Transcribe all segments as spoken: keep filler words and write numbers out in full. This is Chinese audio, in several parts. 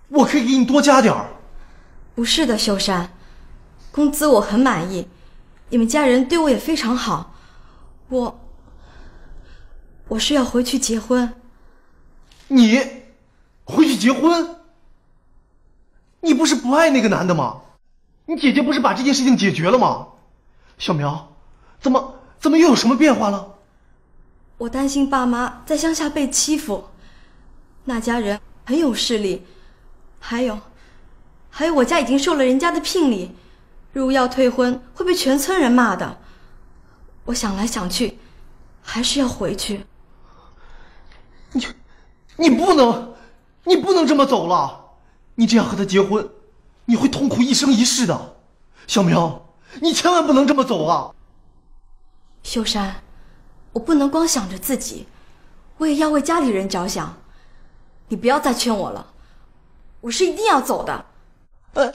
我可以给你多加点儿。 不是的，秀山，工资我很满意，你们家人对我也非常好，我我是要回去结婚。 你回去结婚？你不是不爱那个男的吗？你姐姐不是把这件事情解决了吗？小苗，怎么怎么又有什么变化了？ 我担心爸妈在乡下被欺负，那家人很有势力，还有还有我家已经受了人家的聘礼，如果要退婚会被全村人骂的。我想来想去，还是要回去。 你你不能你不能这么走了，你这样和他结婚，你会痛苦一生一世的。小苗，你千万不能这么走啊！ 秀山，我不能光想着自己，我也要为家里人着想。你不要再劝我了，我是一定要走的。 呃，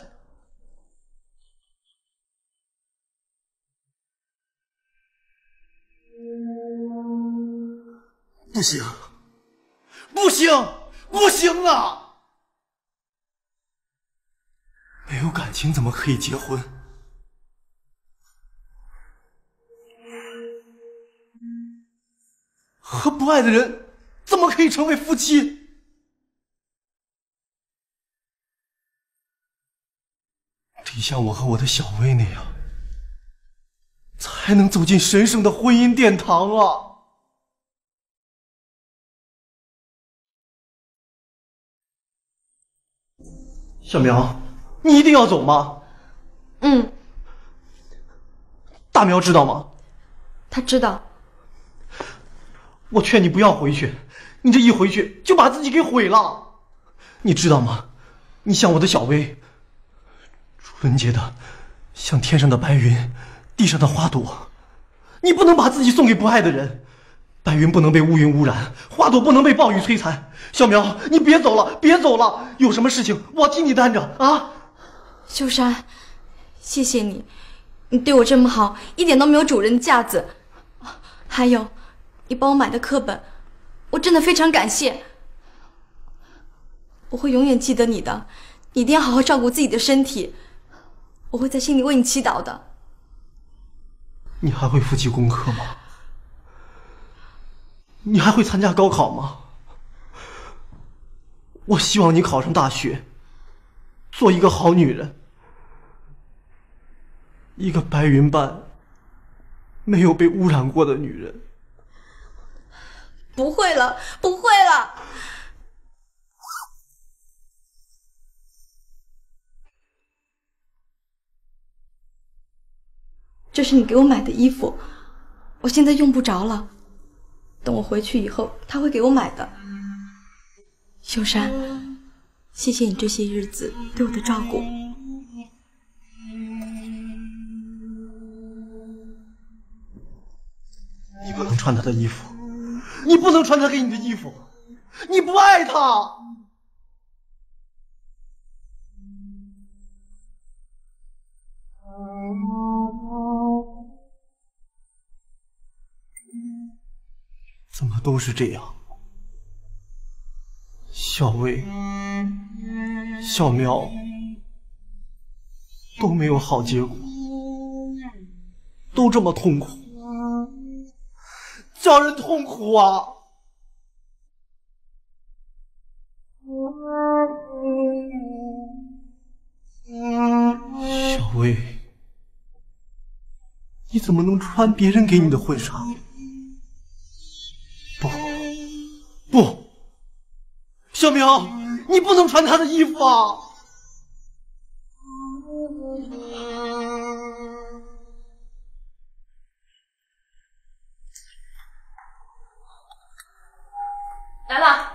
不行，不行，不行啊！没有感情怎么可以结婚？和不爱的人怎么可以成为夫妻？得像我和我的小薇那样，才能走进神圣的婚姻殿堂啊！小苗，你一定要走吗？ 嗯。 大苗知道吗？ 他知道。 我劝你不要回去，你这一回去就把自己给毁了。你知道吗？你像我的小薇，纯洁的像天上的白云，地上的花朵。你不能把自己送给不爱的人，白云不能被乌云污染，花朵不能被暴雨摧残。小苗，你别走了，别走了，有什么事情我替你担着啊！ 秀山，谢谢你，你对我这么好，一点都没有主人的架子。还有，你帮我买的课本，我真的非常感谢。我会永远记得你的，你一定要好好照顾自己的身体，我会在心里为你祈祷的。 你还会复习功课吗？你还会参加高考吗？我希望你考上大学，做一个好女人，一个白云般没有被污染过的女人。 不会了，不会了。这是你给我买的衣服，我现在用不着了，等我回去以后他会给我买的。秀山，谢谢你这些日子对我的照顾。 你不能穿他的衣服，你不能穿他给你的衣服，你不爱他。怎么都是这样？小薇、小苗都没有好结果，都这么痛苦，叫人痛苦啊！小薇，你怎么能穿别人给你的婚纱？不，不，小苗，你不能穿他的衣服啊！ 来了。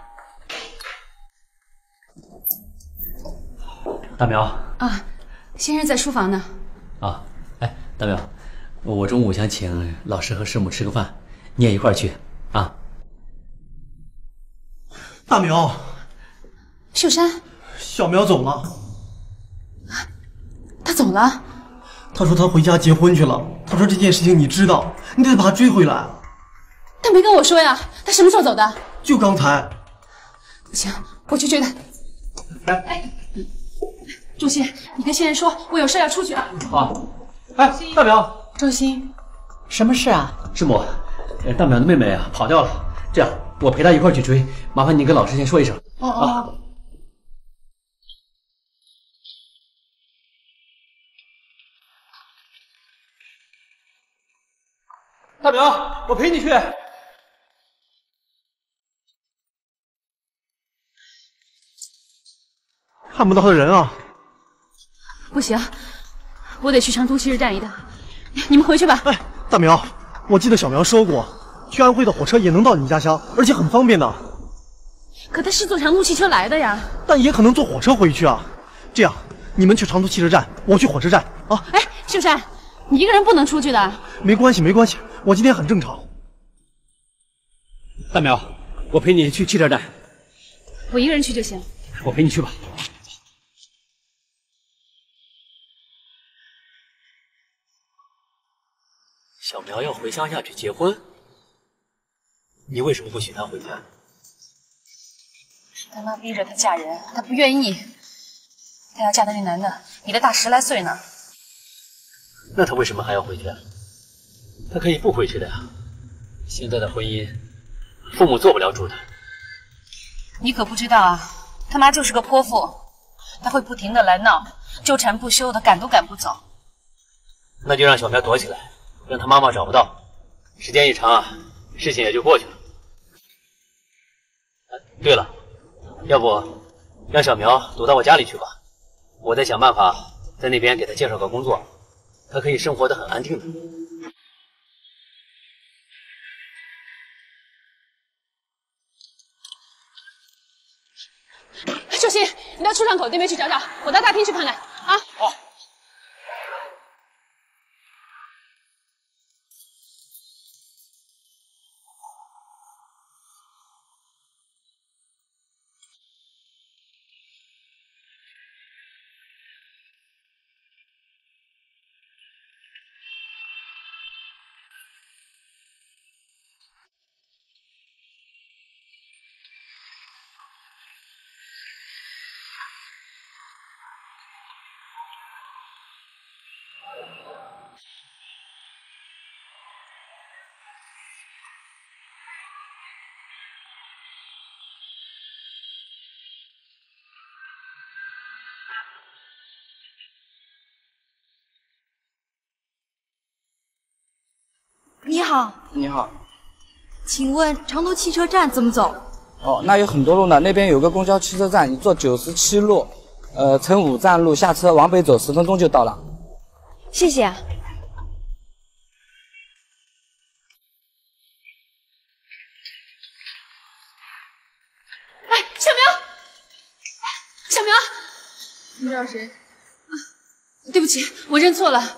大苗啊，先生在书房呢。 啊，哎，大苗，我中午想请老师和师母吃个饭，你也一块儿去啊。 大苗， 秀山， 小苗走了。 他走了？ 他说他回家结婚去了。他说这件事情你知道，你得把他追回来。 他没跟我说呀，他什么时候走的？ 就刚才。 不行，我去追他。 哎，仲心，你跟先生说，我有事要出去啊。 好。哎，大淼。 仲心，什么事啊？ 师母，呃，大淼的妹妹啊跑掉了。这样，我陪她一块去追，麻烦你跟老师先说一声。 哦哦。啊大淼，我陪你去。看不到的人啊！ 不行，我得去长途汽车站一趟。你们回去吧。 哎，大苗，我记得小苗说过，去安徽的火车也能到你家乡，而且很方便的。 可他是坐长途汽车来的呀。 但也可能坐火车回去啊。这样，你们去长途汽车站，我去火车站啊。 哎，秀山，你一个人不能出去的。 没关系，没关系，我今天很正常。 大苗，我陪你去汽车站。 我一个人去就行。 我陪你去吧。小苗要回乡下去结婚，你为什么不许她回家？ 是他妈逼着她嫁人，她不愿意。她要嫁的那男的比她大十来岁呢。 那她为什么还要回去？她可以不回去的呀。现在的婚姻，父母做不了主的。 你可不知道啊，他妈就是个泼妇，她会不停的来闹，纠缠不休的，赶都赶不走。 那就让小苗躲起来。让他妈妈找不到，时间一长啊，事情也就过去了。对了，要不让小苗躲到我家里去吧，我再想办法在那边给他介绍个工作，他可以生活得很安定的。 秀心，你到出站口那边去找找，我到大厅去看看啊。好。 你好， 你好。 请问长途汽车站怎么走？ 哦，那有很多路呢。那边有个公交汽车站，你坐九十七路，呃，乘五站路下车，往北走十分钟就到了。 谢谢啊。 哎，小苗，小苗，你找谁？啊，对不起，我认错了。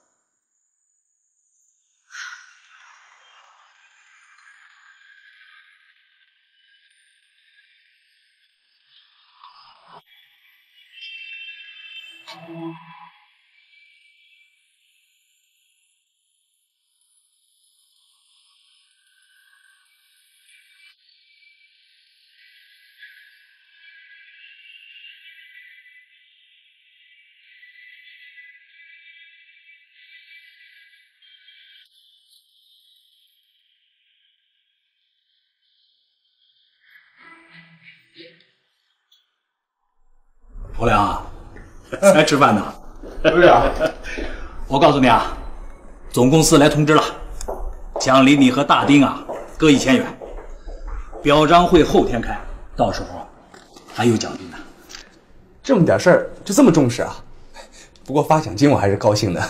侯良啊，来吃饭呢。 队长， 我告诉你啊，总公司来通知了，奖励你和大丁啊各一千元。表彰会后天开，到时候还有奖金呢。 这么点事儿就这么重视啊？不过发奖金我还是高兴的。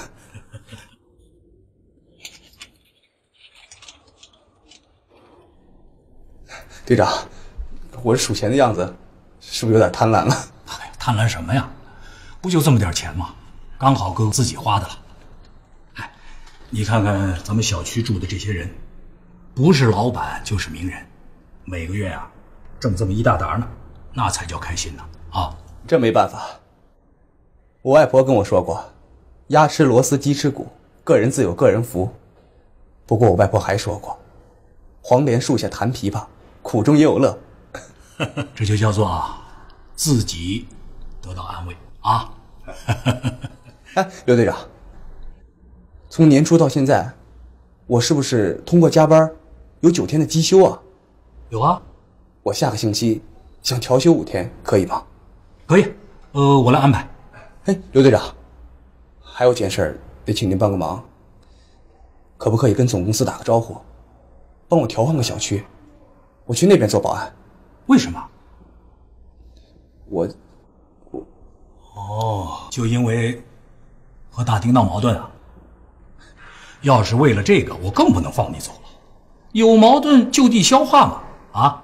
队长，我这数钱的样子是不是有点贪婪了？ 哎，贪婪什么呀？不就这么点钱吗？刚好够自己花的了。哎，你看看咱们小区住的这些人，不是老板就是名人，每个月啊挣这么一大沓呢，那才叫开心呢啊！ 这没办法，我外婆跟我说过，鸭吃螺丝鸡吃骨，个人自有个人福。不过我外婆还说过，黄连树下弹琵琶，苦中也有乐。 这就叫做啊， 自己得到安慰啊。 哎，刘队长，从年初到现在，我是不是通过加班有九天的机休啊？ 有啊， 我下个星期想调休五天，可以吗？ 可以，呃，我来安排。 哎，刘队长，还有件事儿得请您帮个忙，可不可以跟总公司打个招呼，帮我调换个小区，我去那边做保安。 为什么？ 我， 我，哦，就因为和大丁闹矛盾啊？要是为了这个，我更不能放你走了。有矛盾就地消化嘛，啊？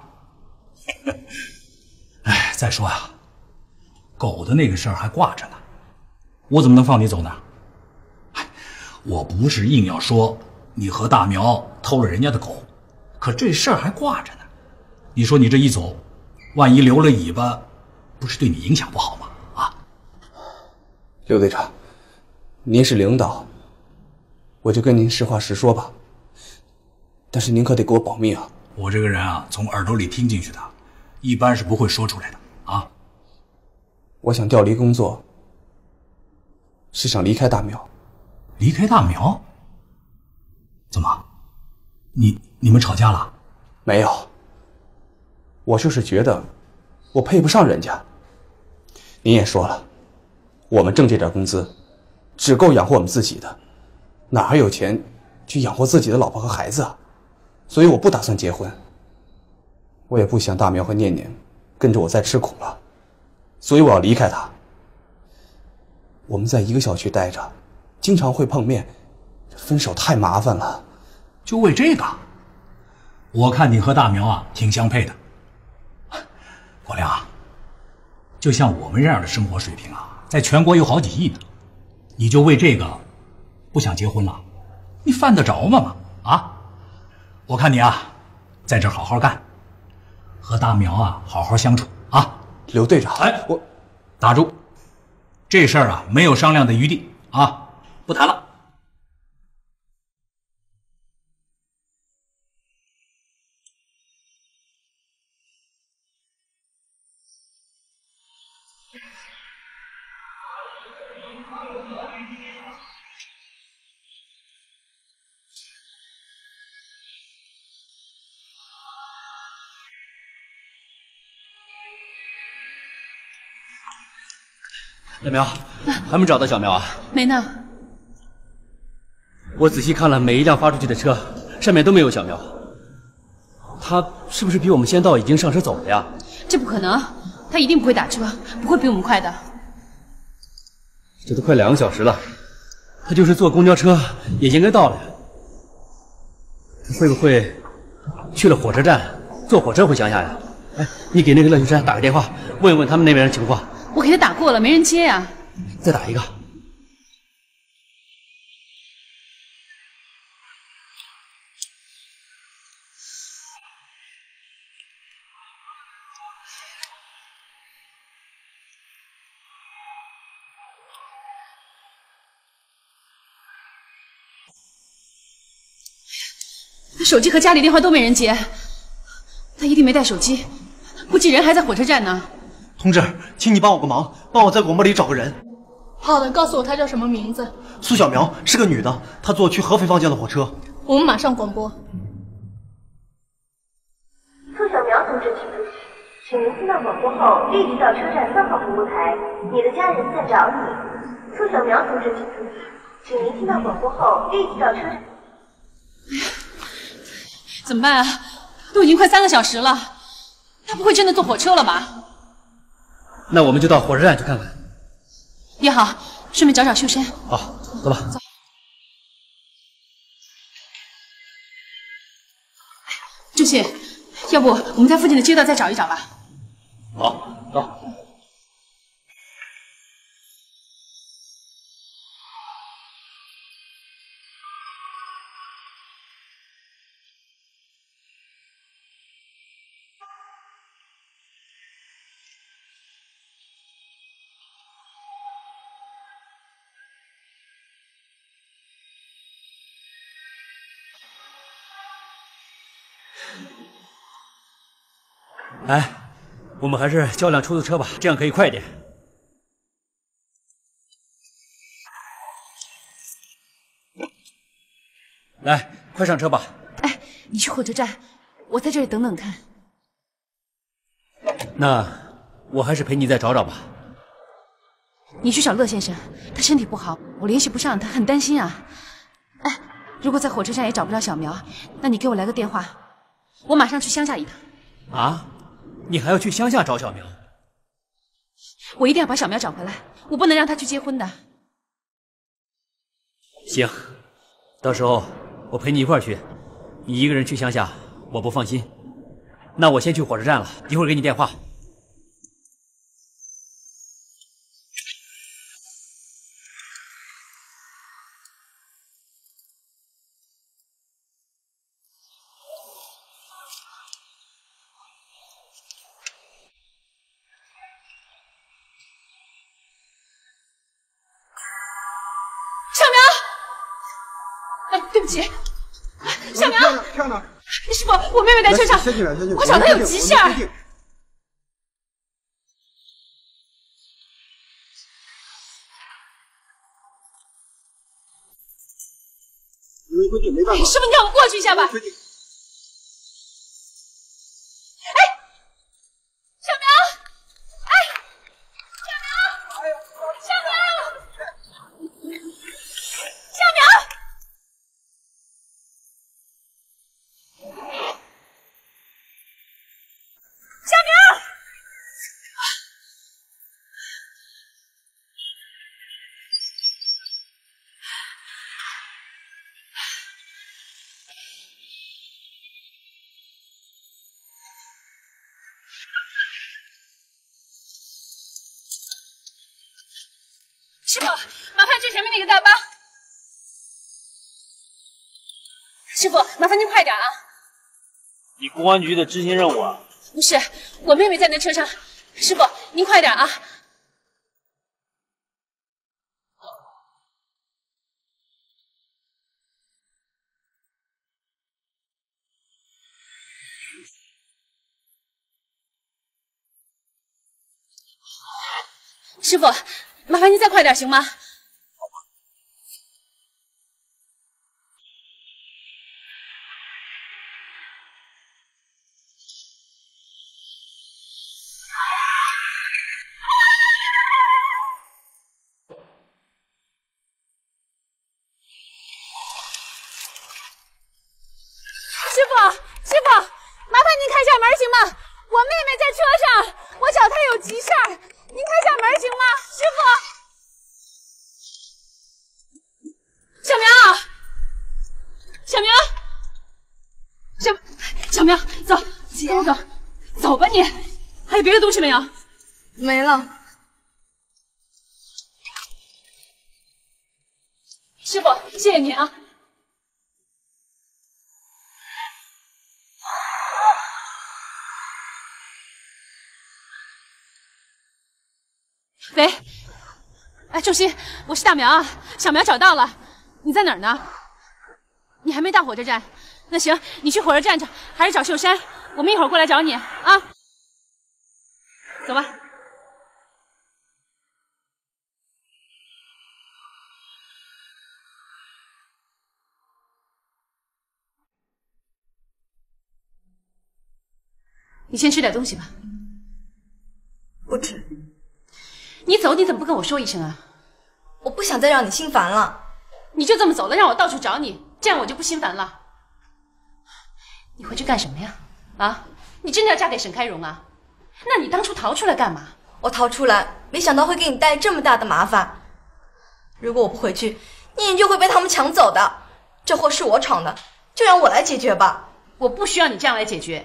哎，再说呀、啊，狗的那个事儿还挂着呢，我怎么能放你走呢？哎，我不是硬要说你和大苗偷了人家的狗，可这事儿还挂着呢。你说你这一走，万一留了尾巴，不是对你影响不好吗？啊， 刘队长，您是领导，我就跟您实话实说吧。但是您可得给我保密啊！ 我这个人啊，从耳朵里听进去的，一般是不会说出来的啊。 我想调离工作，是想离开大苗。 离开大苗？怎么？你你们吵架了？ 没有，我就是觉得我配不上人家。您也说了，我们挣这点工资，只够养活我们自己的，哪还有钱去养活自己的老婆和孩子啊？所以我不打算结婚。我也不想大苗和念念跟着我再吃苦了，所以我要离开他。我们在一个小区待着，经常会碰面，分手太麻烦了。 就为这个？我看你和大苗啊挺相配的。国良啊，就像我们这样的生活水平啊，在全国有好几亿呢，你就为这个不想结婚了？你犯得着吗嘛？啊？我看你啊，在这儿好好干，和大苗啊好好相处啊。 刘队长， 哎， 我打住，这事儿啊没有商量的余地啊，不谈了。 大苗，还没找到小苗啊？ 没呢。 我仔细看了每一辆发出去的车，上面都没有小苗。他是不是比我们先到，已经上车走了呀？ 这不可能，他一定不会打车，不会比我们快的。 这都快两个小时了，他就是坐公交车也应该到了呀。他会不会去了火车站，坐火车回乡下呀？哎，你给那个乐秀山打个电话，问一问他们那边的情况。 我给他打过了，没人接呀。 再打一个。 他手机和家里电话都没人接，他一定没带手机，估计人还在火车站呢。 同志，请你帮我个忙，帮我在广播里找个人。 好的，告诉我她叫什么名字。 苏小苗是个女的，她坐去合肥方向的火车。 我们马上广播。 苏小苗同志请出，请您听到广播后立即到车站三号服务台，你的家人在找你。苏小苗同志请出，请您听到广播后立即到车站。 怎么办啊？都已经快三个小时了，他不会真的坐火车了吧？ 那我们就到火车站去看看。 也好，顺便找找秀山。 好，走吧。走。 周信，要不我们在附近的街道再找一找吧？ 好，走。 哎， 我们还是叫辆出租车吧，这样可以快点。来，快上车吧。 哎，你去火车站，我在这里等等看。 那我还是陪你再找找吧。 你去找乐先生，他身体不好，我联系不上他，很担心啊。哎，如果在火车站也找不着小苗，那你给我来个电话，我马上去乡下一趟。 啊？你还要去乡下找小苗？ 我一定要把小苗找回来，我不能让他去结婚的。 行，到时候我陪你一块儿去。你一个人去乡下，我不放心。那我先去火车站了，一会儿给你电话。 对不起，小苗， 跳哪？ 师傅，我妹妹在车上， 先进来，先进来， 我找她有急事儿。 因为规定没办法。 师傅，你让我过去一下吧。哎，小苗，哎，小苗，小苗，小苗。小苗，师傅，麻烦去前面那个大巴。师傅，麻烦您快点啊！ 你公安局的执行任务啊？ 不是，我妹妹在那车上。师傅，您快点啊！师傅，麻烦您再快点行吗？师傅，师傅，麻烦您开下门行吗？我妹妹在车上，我找她有急事儿，您开下门行吗？师傅，小苗，小苗，小小苗，走，跟我走，走吧你。还有别的东西没有？ 没了。 师傅，谢谢您啊。喂，哎，仲熙，我是大苗啊，小苗找到了，你在哪儿呢？你还没到火车站？那行，你去火车站找，还是找秀山？我们一会儿过来找你啊。走吧。你先吃点东西吧。 不吃。 你走，你怎么不跟我说一声啊？ 我不想再让你心烦了。 你就这么走了，让我到处找你，这样我就不心烦了。你回去干什么呀？啊，你真的要嫁给沈开荣啊？那你当初逃出来干嘛？ 我逃出来，没想到会给你带这么大的麻烦。如果我不回去，念念就会被他们抢走的。这祸是我闯的，就让我来解决吧。 我不需要你这样来解决。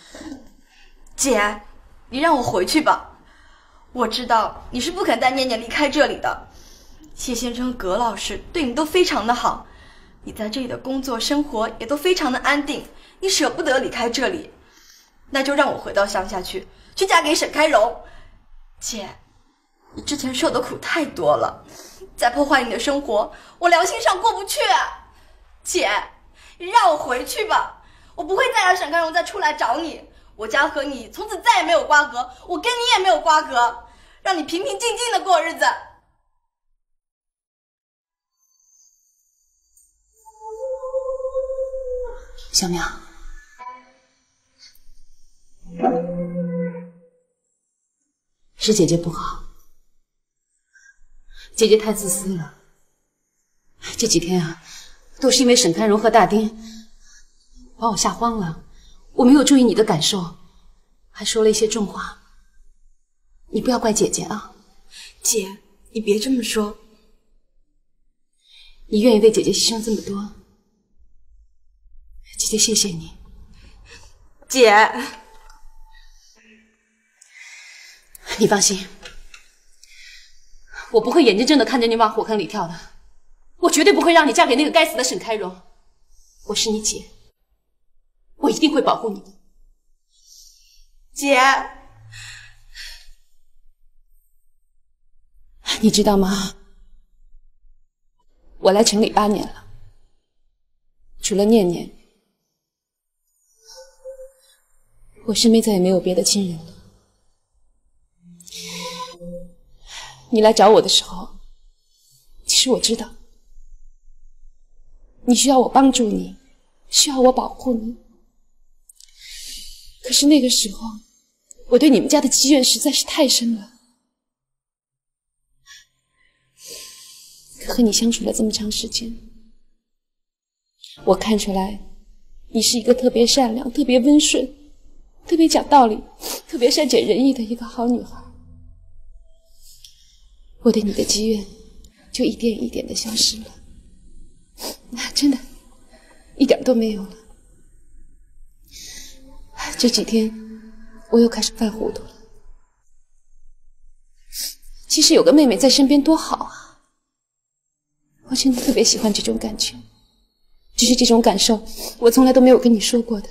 姐，你让我回去吧。我知道你是不肯带念念离开这里的。谢先生、葛老师对你都非常的好，你在这里的工作生活也都非常的安定，你舍不得离开这里，那就让我回到乡下去，去嫁给沈开荣。姐，你之前受的苦太多了，再破坏你的生活，我良心上过不去。姐，你让我回去吧，我不会再让沈开荣再出来找你。 我家和你从此再也没有瓜葛，我跟你也没有瓜葛，让你平平静静的过日子。 小苗，是姐姐不好，姐姐太自私了。这几天啊，都是因为沈开荣和大丁把我吓慌了，我没有注意你的感受，还说了一些重话。你不要怪姐姐啊。 姐，你别这么说。 你愿意为姐姐牺牲这么多，姐姐谢谢你。 姐， 你放心，我不会眼睁睁的看着你往火坑里跳的，我绝对不会让你嫁给那个该死的沈开荣。我是你姐，我一定会保护你的。 姐， 你知道吗？我来城里八年了，除了念念，我身边再也没有别的亲人了。你来找我的时候，其实我知道，你需要我帮助你，需要我保护你。可是那个时候，我对你们家的积怨实在是太深了。和你相处了这么长时间，我看出来你是一个特别善良、特别温顺、特别讲道理、特别善解人意的一个好女孩。我对你的积怨就一点一点的消失了，真的一点都没有了。这几天我又开始犯糊涂了。其实有个妹妹在身边多好啊，我真的特别喜欢这种感觉，只是这种感受我从来都没有跟你说过的。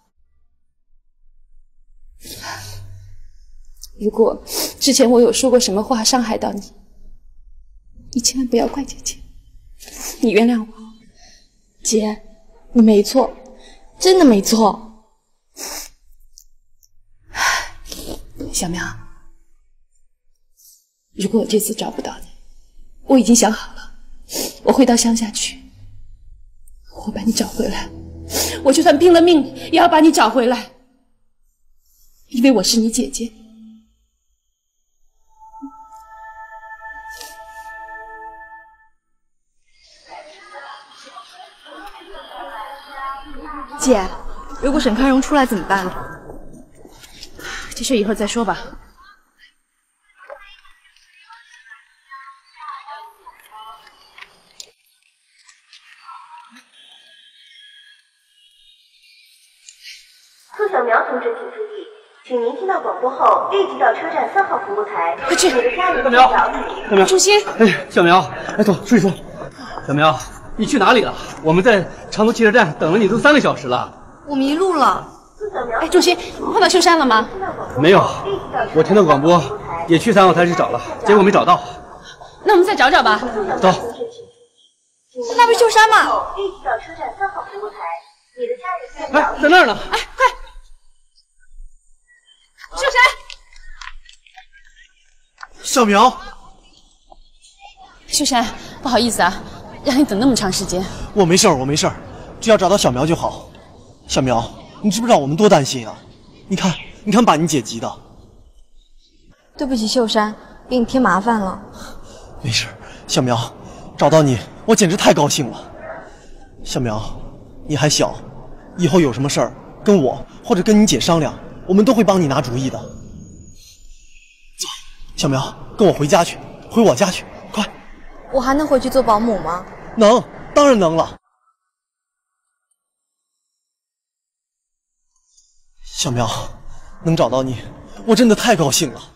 如果之前我有说过什么话伤害到你，你千万不要怪姐姐，你原谅我。 姐，你没错，真的没错。 小苗，如果我这次找不到你，我已经想好了，我会到乡下去，我把你找回来，我就算拼了命也要把你找回来，因为我是你姐姐。 姐，如果沈开荣出来怎么办？ 这事一会儿再说吧。 苏小苗同志，请注意，请您听到广播后立即到车站三号服务台。 快去！ 你的家人在小苗， 找你。 小苗， 朱熹， 哎，小苗，哎，走，出去说。小苗，你去哪里了？我们在长途汽车站等了你都三个小时了。 我迷路了。 哎，朱熹，碰到秀山了吗？ 没有，我听到广播，也去三号台去找了，结果没找到。 那我们再找找吧。 走。 那不是秀山吗？ 立即到车站三号服务台。你的家人在找哎，在那儿呢。 哎，快！秀山， 小苗， 秀山，不好意思啊，让你等那么长时间。 我没事儿，我没事儿，只要找到小苗就好。小苗，你知不知道我们多担心啊？你看，你看，把你姐急的。 对不起，秀山，给你添麻烦了。 没事，小苗，找到你，我简直太高兴了。小苗，你还小，以后有什么事儿跟我或者跟你姐商量，我们都会帮你拿主意的。走，小苗，跟我回家去，回我家去，快！ 我还能回去做保姆吗？ 能，当然能了。小苗，能找到你，我真的太高兴了。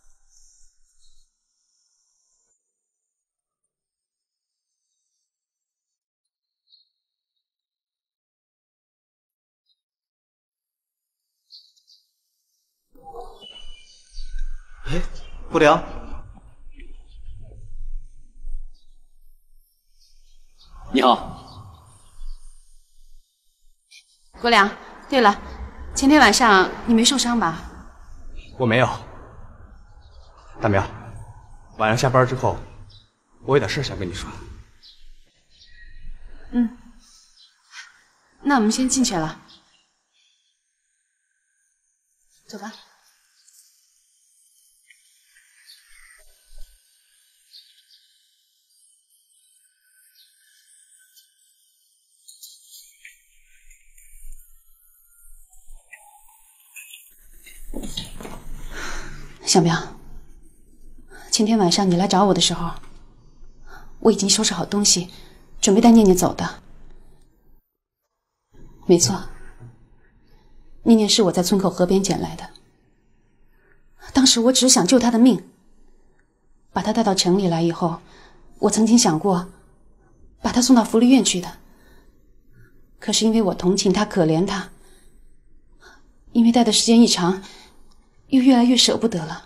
哎，不良， 你好， 国良。对了， 前天晚上你没受伤吧？ 我没有。大苗，晚上下班之后，我有点事想跟你说。 嗯，那我们先进去了。走吧。小苗，前天晚上你来找我的时候，我已经收拾好东西，准备带念念走的。没错，念念是我在村口河边捡来的。当时我只是想救她的命。把她带到城里来以后，我曾经想过把她送到福利院去的。可是因为我同情她，可怜她，因为带的时间一长，又越来越舍不得了。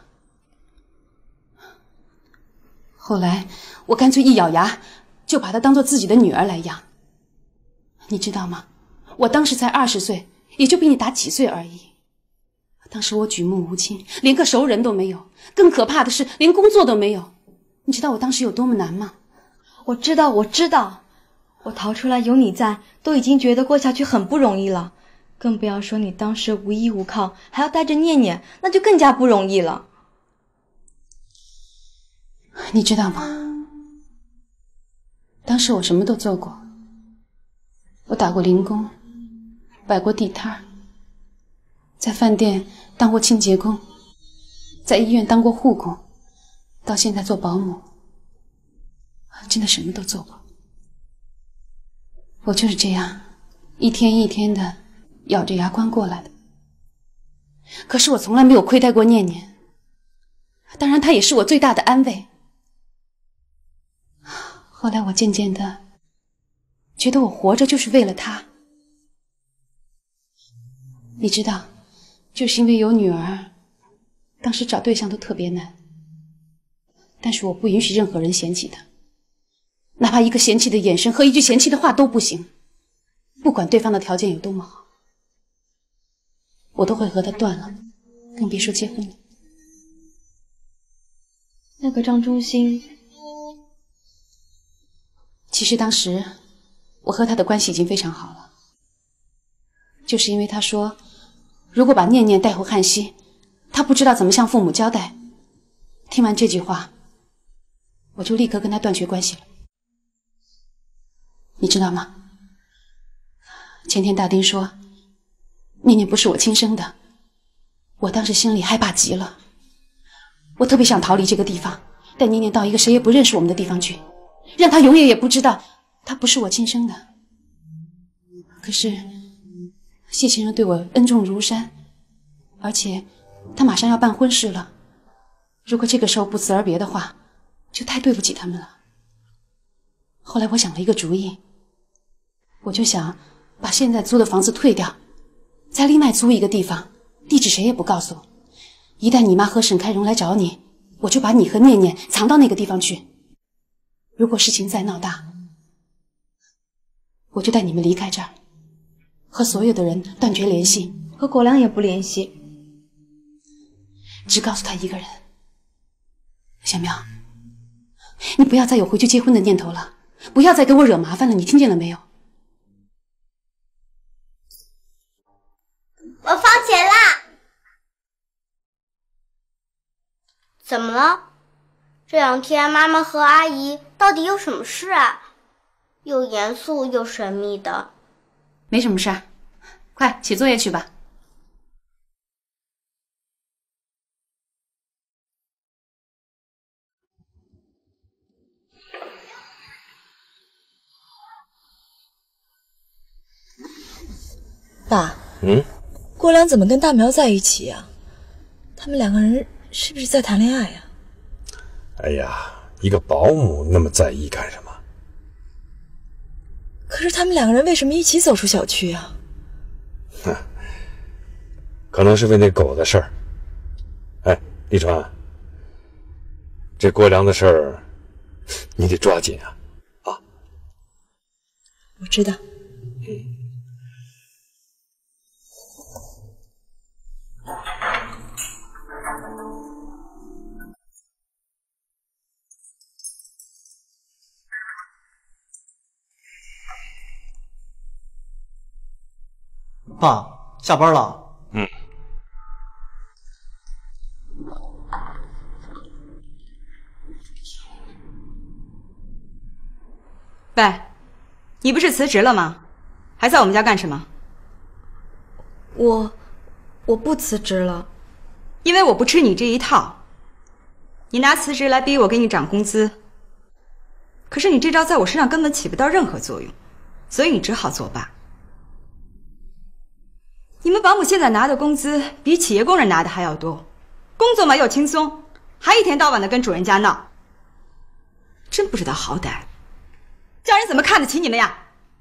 后来我干脆一咬牙就把她当做自己的女儿来养。你知道吗？我当时才二十岁，也就比你大几岁而已。当时我举目无亲，连个熟人都没有，更可怕的是连工作都没有。你知道我当时有多么难吗？ 我知道，我知道，我逃出来有你在，都已经觉得过下去很不容易了，更不要说你当时无依无靠，还要带着念念，那就更加不容易了。 你知道吗？当时我什么都做过，我打过零工，摆过地摊，在饭店当过清洁工，在医院当过护工，到现在做保姆，真的什么都做过。我就是这样一天一天的咬着牙关过来的。可是我从来没有亏待过念念，当然她也是我最大的安慰。后来我渐渐的觉得我活着就是为了她。你知道，就是因为有女儿，当时找对象都特别难。但是我不允许任何人嫌弃她，哪怕一个嫌弃的眼神和一句嫌弃的话都不行，不管对方的条件有多么好，我都会和他断了，更别说结婚了。 那个张忠兴， 其实当时我和他的关系已经非常好了，就是因为他说如果把念念带回汉西，他不知道怎么向父母交代。听完这句话，我就立刻跟他断绝关系了。你知道吗？前天大丁说念念不是我亲生的，我当时心里害怕极了。我特别想逃离这个地方，带念念到一个谁也不认识我们的地方去，让她永远也不知道她不是我亲生的。可是谢先生对我恩重如山，而且他马上要办婚事了，如果这个时候不辞而别的话，就太对不起他们了。后来我想了一个主意，我就想把现在租的房子退掉，再另外租一个地方，地址谁也不告诉。一旦你妈和沈开荣来找你，我就把你和念念藏到那个地方去。如果事情再闹大，我就带你们离开这儿，和所有的人断绝联系， 和果良也不联系， 只告诉他一个人。小苗，你不要再有回去结婚的念头了，不要再给我惹麻烦了，你听见了没有？ 我放学啦！怎么了？这两天妈妈和阿姨到底有什么事啊？又严肃又神秘的。 没什么事儿，快写作业去吧。 爸， 嗯， 郭良怎么跟大苗在一起呀？他们两个人是不是在谈恋爱呀？ 哎呀，一个保姆那么在意干什么？ 可是他们两个人为什么一起走出小区呀？ 哼，可能是为那狗的事儿。哎，立川，这郭良的事儿，你得抓紧啊！啊， 我知道。 嗯。 爸，下班了。 嗯。 喂，你不是辞职了吗？还在我们家干什么？ 我，我不辞职了， 因为我不吃你这一套。你拿辞职来逼我给你涨工资，可是你这招在我身上根本起不到任何作用，所以你只好作罢。你们保姆现在拿的工资比企业工人拿的还要多，工作嘛又轻松，还一天到晚的跟主人家闹，真不知道好歹，叫人怎么看得起你们呀？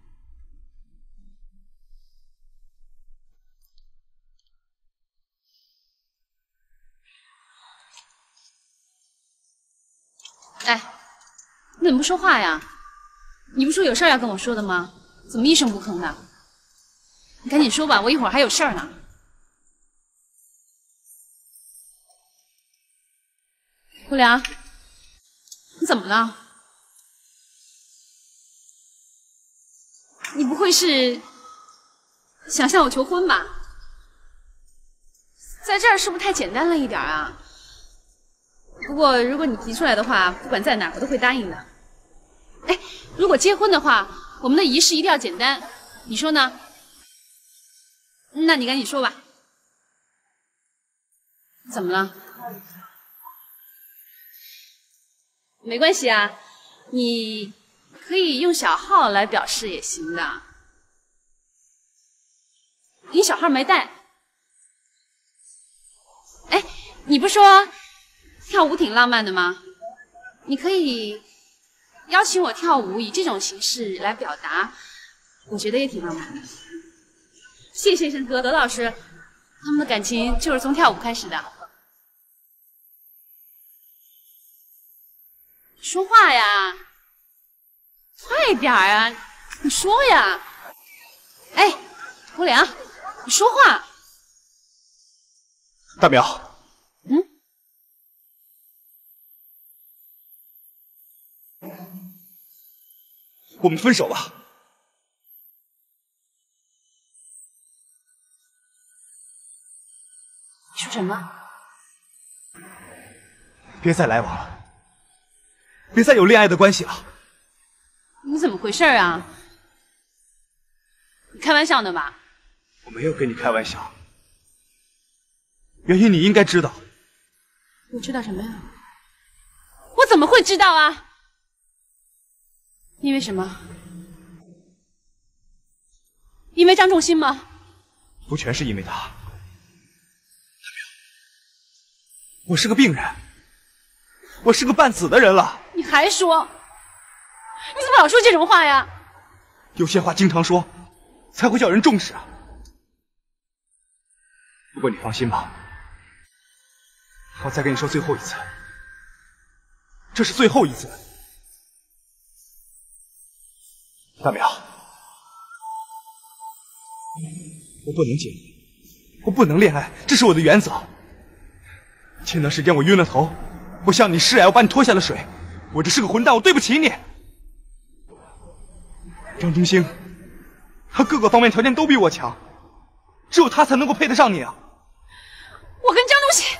哎，你怎么不说话呀？你不说有事儿要跟我说的吗？怎么一声不吭的？你赶紧说吧，我一会儿还有事儿呢。胡良，你怎么了？你不会是想向我求婚吧？在这儿是不是太简单了一点啊？不过如果你提出来的话，不管在哪儿我都会答应的。哎，如果结婚的话，我们的仪式一定要简单，你说呢？那你赶紧说吧。怎么了？没关系啊，你可以用小号来表示也行的。你小号没带。哎，你不说跳舞挺浪漫的吗？你可以邀请我跳舞，以这种形式来表达，我觉得也挺浪漫的。谢谢申哥、德老师，他们的感情就是从跳舞开始的。说话呀，快点儿啊！你说呀！哎，胡良，你说话。 大苗， 嗯。 我们分手吧。 你说什么？ 别再来往了，别再有恋爱的关系了。 你怎么回事啊？你开玩笑呢吧？ 我没有跟你开玩笑，原因你应该知道。 我知道什么呀？我怎么会知道啊？因为什么？因为张仲兴吗？ 不全是因为他。我是个病人，我是个半死的人了。 你还说？你怎么老说这种话呀？ 有些话经常说，才会叫人重视啊。不过你放心吧，我再跟你说最后一次，这是最后一次。大苗，我不能结婚，我不能恋爱，这是我的原则。前段时间我晕了头，我向你示爱，我把你拖下了水，我这是个混蛋，我对不起你。张中兴，他各个方面条件都比我强，只有他才能够配得上你啊！ 我跟张中兴，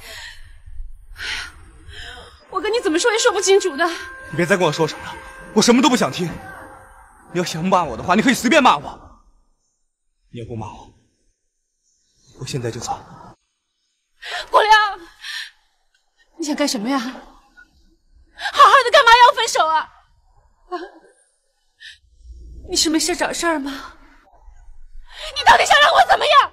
我跟你怎么说也说不清楚的。 你别再跟我说什么了，我什么都不想听。你要想骂我的话，你可以随便骂我。你要不骂我，我现在就走。 胡良，你想干什么呀？好好的干嘛要分手啊？啊，你是没事找事儿吗？你到底想让我怎么样？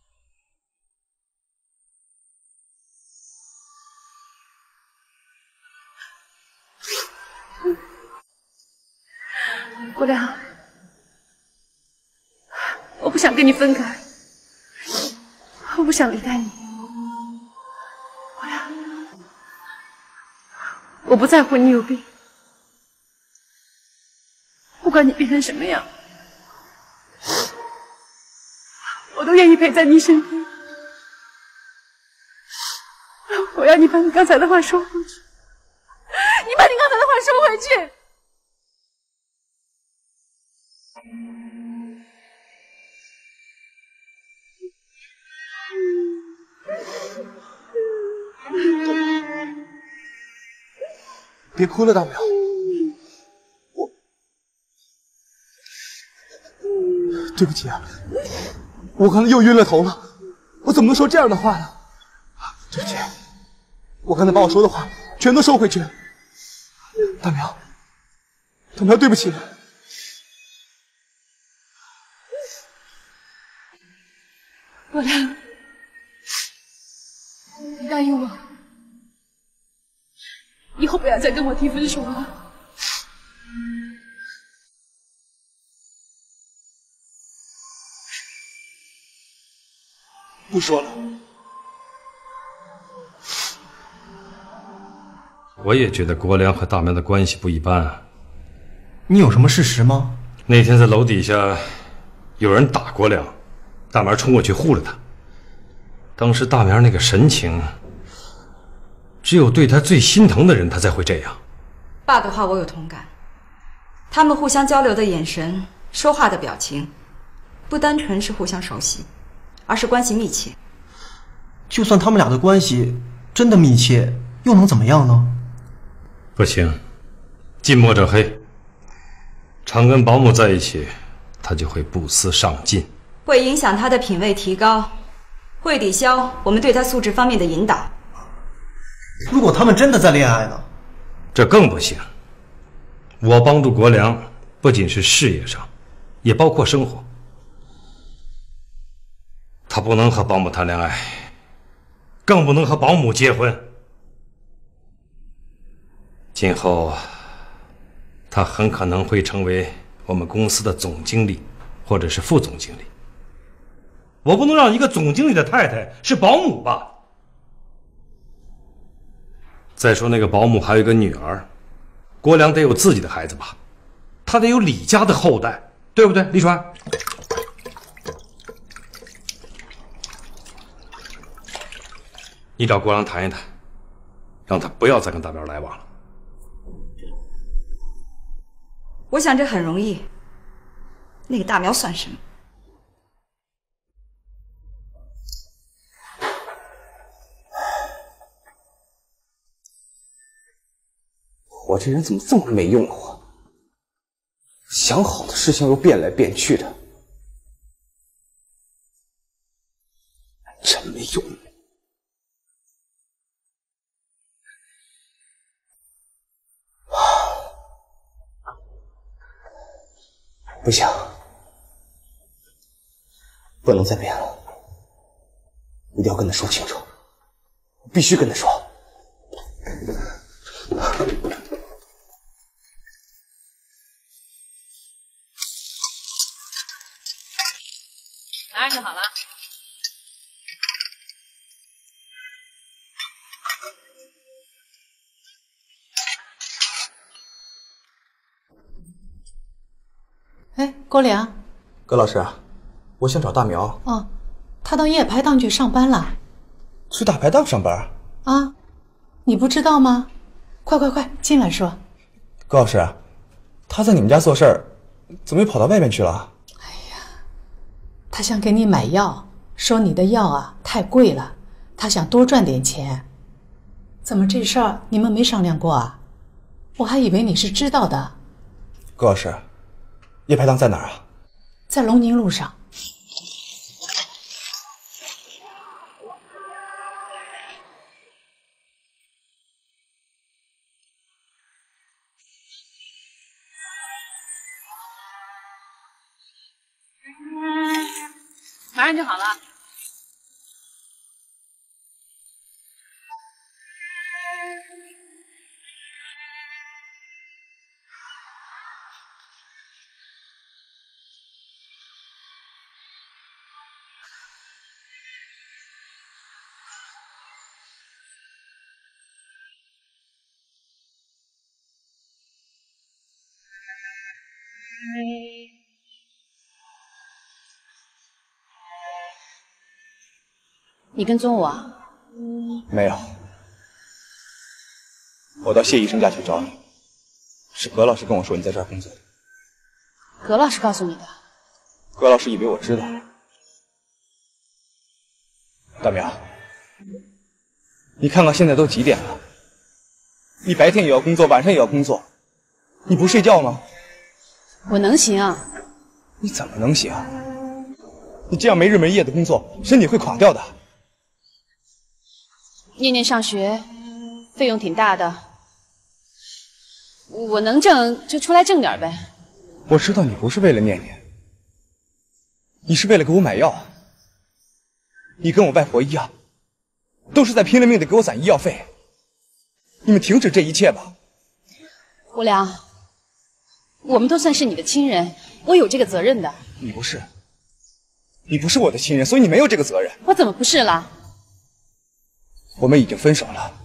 胡良，我不想跟你分开，我不想离开你。胡良，我不在乎你有病，不管你变成什么样，我都愿意陪在你身边。我要你把你刚才的话说回去，你把你刚才的话说回去。 别哭了，大苗。我对不起啊，我刚才又晕了头了，我怎么能说这样的话呢？对不起，我刚才把我说的话全都收回去。大苗，大苗，对不起。 国良，你答应我，以后不要再跟我提分手了。 不说了。 我也觉得国良和大苗的关系不一般啊。 你有什么事实吗？ 那天在楼底下，有人打国良，大苗冲过去护了他。当时大苗那个神情，只有对他最心疼的人，他才会这样。 爸的话我有同感，他们互相交流的眼神、说话的表情，不单纯是互相熟悉，而是关系密切。 就算他们俩的关系真的密切，又能怎么样呢？ 不行，近墨者黑。常跟保姆在一起，他就会不思上进， 会影响他的品味提高，会抵消我们对他素质方面的引导。 如果他们真的在恋爱呢？ 这更不行。我帮助国良，不仅是事业上，也包括生活。他不能和保姆谈恋爱，更不能和保姆结婚。今后，他很可能会成为我们公司的总经理，或者是副总经理。我不能让一个总经理的太太是保姆吧？再说那个保姆还有一个女儿，国良得有自己的孩子吧？他得有李家的后代，对不对，李川？你找国良谈一谈，让他不要再跟大苗来往了。 我想这很容易，那个大苗算什么？ 我这人怎么这么没用啊？想好的事情又变来变去的，真没用。不行，不能再变了，一定要跟他说清楚，必须跟他说。 拿上就好了。 哎，郭良， 葛老师，我想找大苗。 哦，他到夜排档去上班了。 去大排档上班？ 啊，你不知道吗？快快快，进来说。 葛老师，他在你们家做事儿，怎么又跑到外面去了？ 他想给你买药，说你的药啊太贵了，他想多赚点钱。怎么这事儿你们没商量过啊？我还以为你是知道的。 葛老师，夜排档在哪儿啊？ 在龙宁路上。 马上就好了。 你跟踪我啊？ 没有，我到谢医生家去找你，是葛老师跟我说你在这儿工作。 葛老师告诉你的？ 葛老师以为我知道。大苗，你看看现在都几点了， 你白天也要工作，晚上也要工作，你不睡觉吗？ 我能行啊。 你怎么能行？你这样没日没夜的工作，身体会垮掉的。 念念上学，费用挺大的，我能挣就出来挣点呗。 我知道你不是为了念念，你是为了给我买药。你跟我外婆一样，都是在拼了命的给我攒医药费。你们停止这一切吧。 吴良，我们都算是你的亲人，我有这个责任的。 你不是，你不是我的亲人，所以你没有这个责任。 我怎么不是了？ 我们已经分手了。